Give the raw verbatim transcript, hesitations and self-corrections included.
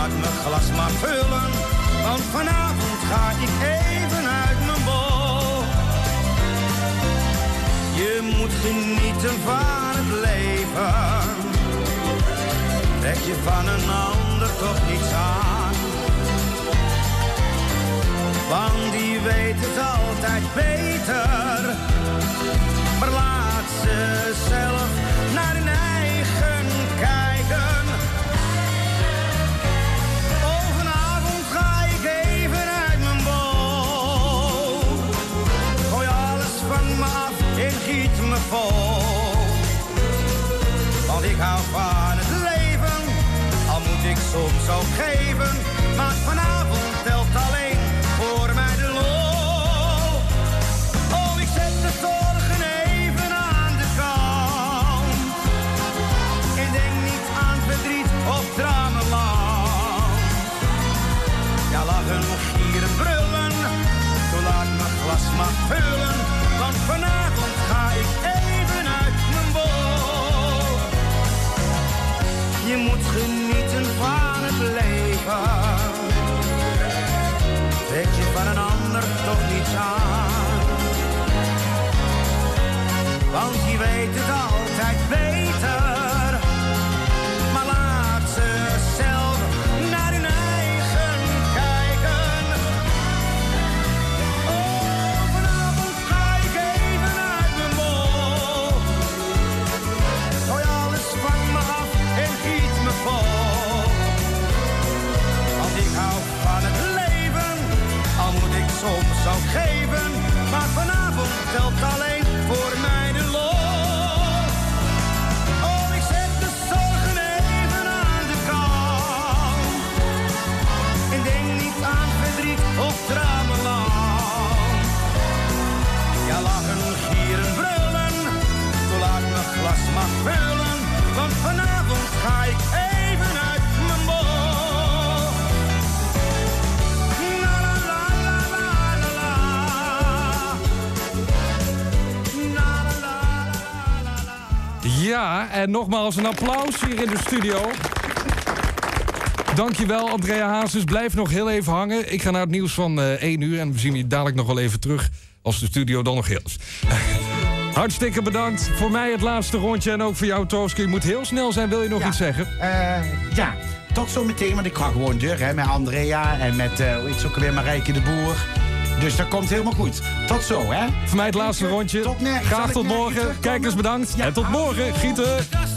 laat mijn glas maar vullen, want vanavond ga ik even uit mijn bol. Je moet genieten van het leven, trek je van een ander toch niets aan. Want die weet het altijd beter, maar laat ze zelf naar hun eigen kijken. Oh, vanavond ga ik even uit mijn bol. Gooi alles van me af en giet me vol. Want ik hou van het leven, al moet ik soms ook geven. Maar vanavond telt alleen voor mij de lol. Oh, ik zet de zorgen even aan de kant en denk niet aan verdriet of dramenland. Ja, lachen, gieren, brullen, zo laat mijn glas maar vullen, want vanavond ga ik even uit mijn bol. Je moet genieten van het leven, trek je van een ander toch niets aan. Want die weet het altijd beter, maar laat ze zelf naar hun eigen kijken. Oh, vanavond ga ik even uit mijn bol. Gooi alles van me af en giet me vol. Want ik hou van het leven, al moet ik soms ook geven, maar vanavond telt alleen voor mij de lol. Oh, ik zet de zorgen even aan de kant en denk niet aan verdriet of dramenland. Ja, lachen, gieren, brullen, zo laat mijn glas maar vullen, want vanavond ga ik even uit mijn bol. Ja, en nogmaals een applaus hier in de studio. Dankjewel, Andrea Hazes. Blijf nog heel even hangen. Ik ga naar het nieuws van uh, één uur en we zien je dadelijk nog wel even terug als de studio dan nog heel is. Hartstikke bedankt. Voor mij het laatste rondje en ook voor jou, Tooske. Je moet heel snel zijn. Wil je nog ja, iets zeggen? Uh, ja, tot zometeen, want ik ga gewoon deur hè, met Andrea en met, uh, hoe heet ze ook alweer, Marijke de Boer. Dus dat komt helemaal goed. Tot zo, hè? Voor mij het laatste rondje. Tot nergens. Graag tot morgen. Kijkers bedankt. Ja, en tot morgen. Gieten.